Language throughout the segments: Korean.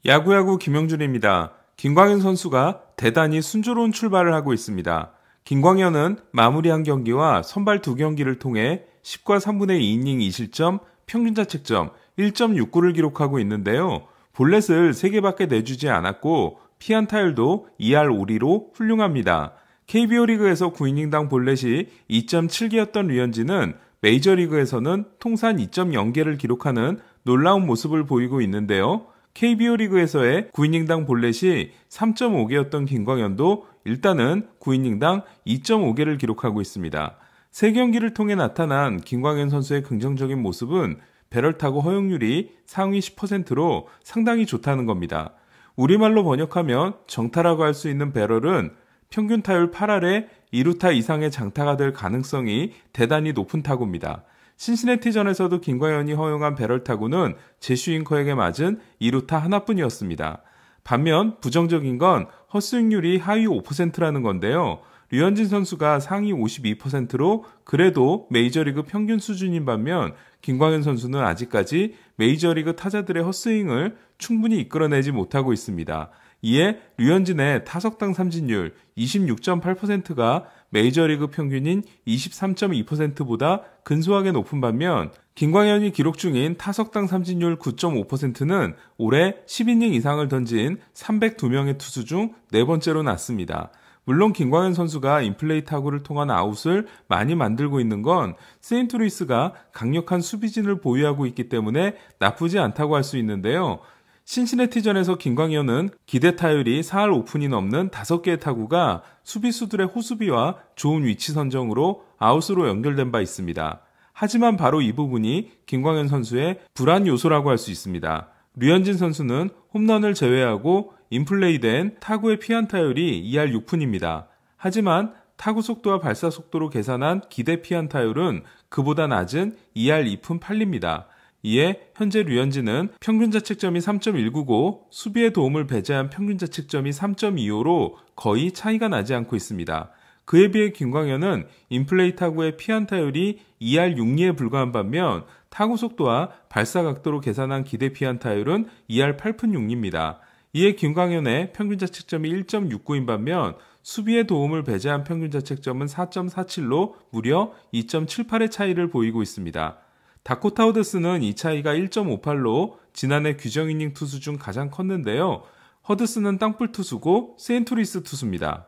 야구야구 김영준입니다. 김광현 선수가 대단히 순조로운 출발을 하고 있습니다. 김광현은 마무리 1경기와 선발 2경기를 통해 10과 3분의 2이닝 2실점, 평균자책점 1.69를 기록하고 있는데요. 볼넷을 3개밖에 내주지 않았고 피안타율도 2할 5리로 훌륭합니다. KBO 리그에서 9이닝당 볼넷이 2.7개였던 류현진은 메이저리그에서는 통산 2.0개를 기록하는 놀라운 모습을 보이고 있는데요. KBO 리그에서의 9이닝당 볼넷이 3.5개였던 김광현도 일단은 9이닝당 2.5개를 기록하고 있습니다. 3경기를 통해 나타난 김광현 선수의 긍정적인 모습은 배럴타구 허용률이 상위 10%로 상당히 좋다는 겁니다. 우리말로 번역하면 정타라고 할 수 있는 배럴은 평균 타율 8할에 2루타 이상의 장타가 될 가능성이 대단히 높은 타구입니다. 신시내티전에서도 김광현이 허용한 배럴 타구는 제슈 잉커에게 맞은 2루타 하나뿐이었습니다. 반면 부정적인 건 헛스윙률이 하위 5%라는 건데요. 류현진 선수가 상위 52%로 그래도 메이저리그 평균 수준인 반면 김광현 선수는 아직까지 메이저리그 타자들의 헛스윙을 충분히 이끌어내지 못하고 있습니다. 이에 류현진의 타석당 삼진율 26.8%가 메이저리그 평균인 23.2%보다 근소하게 높은 반면 김광현이 기록 중인 타석당 삼진율 9.5%는 올해 10이닝 이상을 던진 302명의 투수 중 4번째로 낮습니다. 물론 김광현 선수가 인플레이 타구를 통한 아웃을 많이 만들고 있는 건 세인트루이스가 강력한 수비진을 보유하고 있기 때문에 나쁘지 않다고 할 수 있는데요. 신시내티전에서 김광현은 기대 타율이 4할 오픈이 넘는 5개의 타구가 수비수들의 호수비와 좋은 위치 선정으로 아웃으로 연결된 바 있습니다. 하지만 바로 이 부분이 김광현 선수의 불안 요소라고 할 수 있습니다. 류현진 선수는 홈런을 제외하고 인플레이된 타구의 피안타율이 2할 6푼입니다. 하지만 타구 속도와 발사 속도로 계산한 기대 피안타율은 그보다 낮은 2할 2푼 8리입니다. 이에 현재 류현진은 평균자책점이 3.199, 수비에 도움을 배제한 평균자책점이 3.25로 거의 차이가 나지 않고 있습니다. 그에 비해 김광현은 인플레이 타구의 피안타율이 2할 6리에 불과한 반면 타구 속도와 발사 각도로 계산한 기대 피안타율은 2할 8푼 6리입니다. 이에 김광현의 평균자책점이 1.69인 반면 수비에 도움을 배제한 평균자책점은 4.47로 무려 2.78의 차이를 보이고 있습니다. 다코타 허드슨은 이 차이가 1.58로 지난해 규정 이닝 투수 중 가장 컸는데요. 허드슨은 땅볼 투수고 세인트루이스 투수입니다.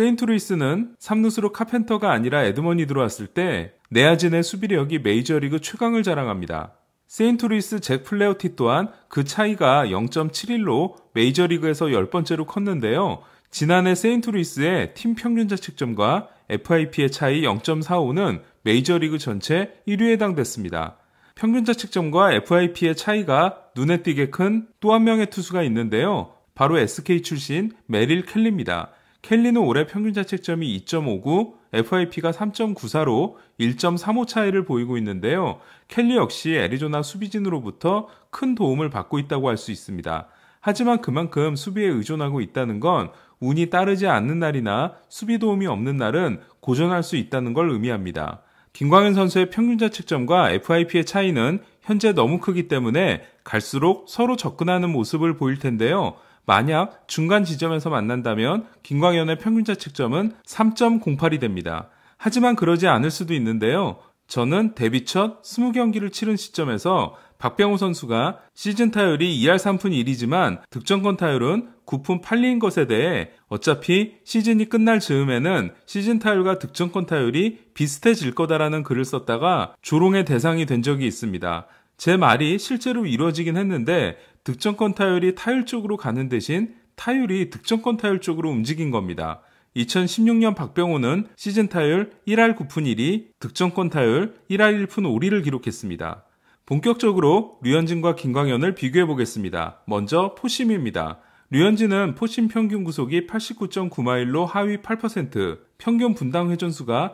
세인트루이스는 3루수로 카펜터가 아니라 에드먼이 들어왔을 때 내야진의 수비력이 메이저리그 최강을 자랑합니다. 세인트루이스 잭 플레어티 또한 그 차이가 0.71로 메이저리그에서 10번째로 컸는데요. 지난해 세인트루이스의 팀 평균자책점과 FIP의 차이 0.45는 메이저리그 전체 1위에 해당됐습니다. 평균자책점과 FIP의 차이가 눈에 띄게 큰 또 한 명의 투수가 있는데요. 바로 SK 출신 메릴 켈리입니다. 켈리는 올해 평균자책점이 2.59, FIP가 3.94로 1.35 차이를 보이고 있는데요. 켈리 역시 애리조나 수비진으로부터 큰 도움을 받고 있다고 할 수 있습니다. 하지만 그만큼 수비에 의존하고 있다는 건 운이 따르지 않는 날이나 수비 도움이 없는 날은 고전할 수 있다는 걸 의미합니다. 김광현 선수의 평균자책점과 FIP의 차이는 현재 너무 크기 때문에 갈수록 서로 접근하는 모습을 보일 텐데요. 만약 중간 지점에서 만난다면 김광현의 평균자책점은 3.08이 됩니다. 하지만 그러지 않을 수도 있는데요. 저는 데뷔 첫 20경기를 치른 시점에서 박병호 선수가 시즌 타율이 2할 3푼 1이지만 득점권 타율은 9푼 8리인 것에 대해 어차피 시즌이 끝날 즈음에는 시즌 타율과 득점권 타율이 비슷해질 거다라는 글을 썼다가 조롱의 대상이 된 적이 있습니다. 제 말이 실제로 이루어지긴 했는데 득점권 타율이 타율 쪽으로 가는 대신 타율이 득점권 타율 쪽으로 움직인 겁니다. 2016년 박병호는 시즌 타율 1할 9푼 1리, 득점권 타율 1할 1푼 5리를 기록했습니다. 본격적으로 류현진과 김광현을 비교해보겠습니다. 먼저 포심입니다. 류현진은 포심 평균 구속이 89.9마일로 하위 8%, 평균 분당 회전수가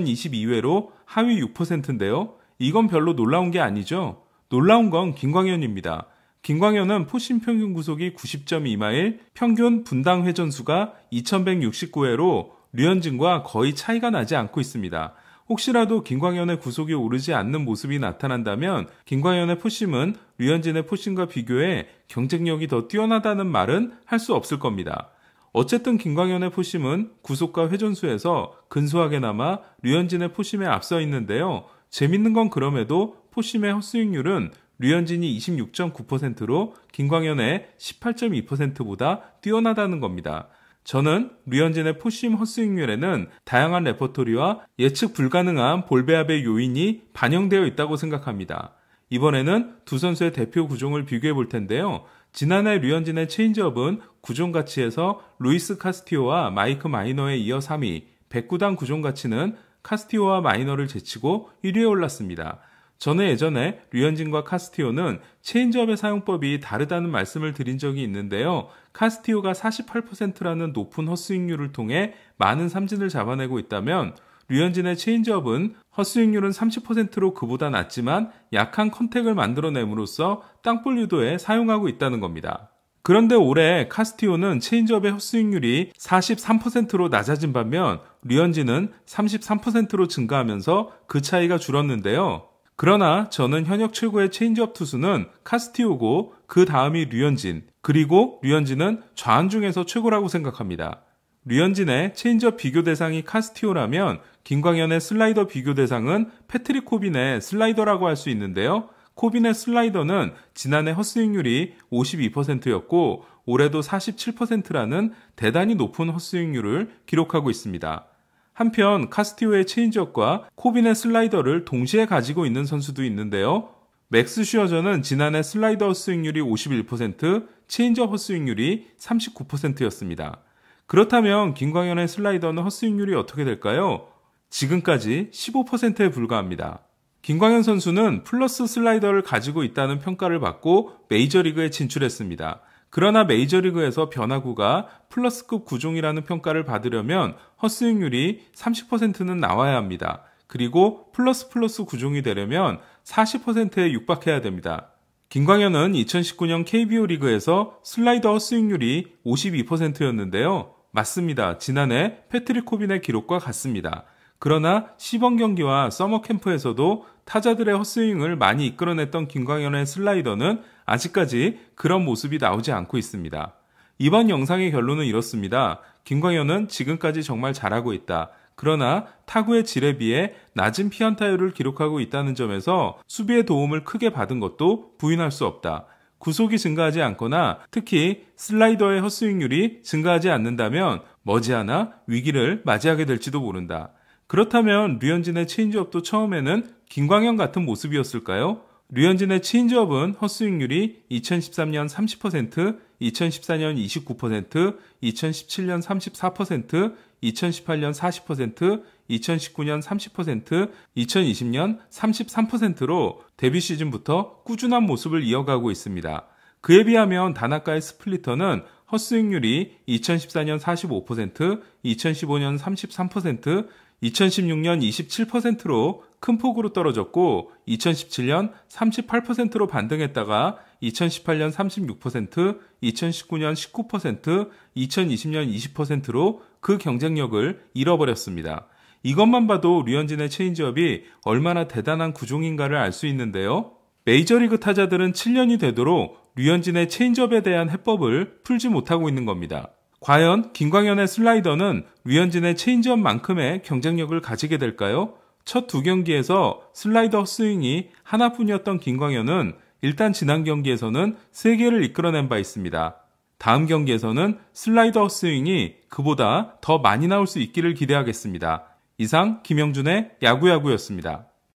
2022회로 하위 6%인데요. 이건 별로 놀라운 게 아니죠. 놀라운 건 김광현입니다. 김광현은 포심 평균 구속이 90.2마일, 평균 분당 회전수가 2169회로 류현진과 거의 차이가 나지 않고 있습니다. 혹시라도 김광현의 구속이 오르지 않는 모습이 나타난다면 김광현의 포심은 류현진의 포심과 비교해 경쟁력이 더 뛰어나다는 말은 할 수 없을 겁니다. 어쨌든 김광현의 포심은 구속과 회전수에서 근소하게나마 류현진의 포심에 앞서 있는데요. 재밌는 건 그럼에도 포심의 헛스윙률은 류현진이 26.9%로 김광현의 18.2%보다 뛰어나다는 겁니다. 저는 류현진의 포심 헛스윙률에는 다양한 레퍼토리와 예측 불가능한 볼배합의 요인이 반영되어 있다고 생각합니다. 이번에는 두 선수의 대표 구종을 비교해 볼 텐데요. 지난해 류현진의 체인지업은 구종 가치에서 루이스 카스티오와 마이크 마이너에 이어 3위, 109단 구종 가치는 카스티오와 마이너를 제치고 1위에 올랐습니다. 저는 예전에 류현진과 카스티오는 체인지업의 사용법이 다르다는 말씀을 드린 적이 있는데요. 카스티오가 48%라는 높은 헛스윙률을 통해 많은 삼진을 잡아내고 있다면 류현진의 체인지업은 헛스윙률은 30%로 그보다 낮지만 약한 컨택을 만들어냄으로써 땅볼 유도에 사용하고 있다는 겁니다. 그런데 올해 카스티오는 체인지업의 헛스윙률이 43%로 낮아진 반면 류현진은 33%로 증가하면서 그 차이가 줄었는데요. 그러나 저는 현역 최고의 체인지업 투수는 카스티오고 그 다음이 류현진, 그리고 류현진은 좌완 중에서 최고라고 생각합니다. 류현진의 체인지업 비교 대상이 카스티오라면 김광현의 슬라이더 비교 대상은 패트릭 코빈의 슬라이더라고 할 수 있는데요. 코빈의 슬라이더는 지난해 헛스윙률이 52%였고 올해도 47%라는 대단히 높은 헛스윙률을 기록하고 있습니다. 한편 카스티오의 체인지업과 코빈의 슬라이더를 동시에 가지고 있는 선수도 있는데요. 맥스 슈어저는 지난해 슬라이더 헛스윙률이 51%, 체인지업 헛스윙률이 39%였습니다. 그렇다면 김광현의 슬라이더는 헛스윙률이 어떻게 될까요? 지금까지 15%에 불과합니다. 김광현 선수는 플러스 슬라이더를 가지고 있다는 평가를 받고 메이저리그에 진출했습니다. 그러나 메이저리그에서 변화구가 플러스급 구종이라는 평가를 받으려면 헛스윙률이 30%는 나와야 합니다. 그리고 플러스 구종이 되려면 40%에 육박해야 됩니다. 김광현은 2019년 KBO 리그에서 슬라이더 헛스윙률이 52%였는데요. 맞습니다. 지난해 패트릭 코빈의 기록과 같습니다. 그러나 시범 경기와 서머 캠프에서도 타자들의 헛스윙을 많이 이끌어냈던 김광현의 슬라이더는 아직까지 그런 모습이 나오지 않고 있습니다. 이번 영상의 결론은 이렇습니다. 김광현은 지금까지 정말 잘하고 있다. 그러나 타구의 질에 비해 낮은 피안타율을 기록하고 있다는 점에서 수비의 도움을 크게 받은 것도 부인할 수 없다. 구속이 증가하지 않거나 특히 슬라이더의 헛스윙률이 증가하지 않는다면 머지않아 위기를 맞이하게 될지도 모른다. 그렇다면 류현진의 체인지업도 처음에는 김광현 같은 모습이었을까요? 류현진의 체인지업은 헛스윙률이 2013년 30%, 2014년 29%, 2017년 34%, 2018년 40%, 2019년 30%, 2020년 33%로 데뷔 시즌부터 꾸준한 모습을 이어가고 있습니다. 그에 비하면 다나카의 스플리터는 헛스윙률이 2014년 45%, 2015년 33%, 2016년 27%로 큰 폭으로 떨어졌고 2017년 38%로 반등했다가 2018년 36%, 2019년 19%, 2020년 20%로 그 경쟁력을 잃어버렸습니다. 이것만 봐도 류현진의 체인지업이 얼마나 대단한 구종인가를 알 수 있는데요. 메이저리그 타자들은 7년이 되도록 류현진의 체인지업에 대한 해법을 풀지 못하고 있는 겁니다. 과연 김광현의 슬라이더는 류현진의 체인지업만큼의 경쟁력을 가지게 될까요? 첫 두 경기에서 슬라이더 스윙이 하나뿐이었던 김광현은 일단 지난 경기에서는 3개를 이끌어낸 바 있습니다. 다음 경기에서는 슬라이더 스윙이 그보다 더 많이 나올 수 있기를 기대하겠습니다. 이상 김영준의 야구야구였습니다.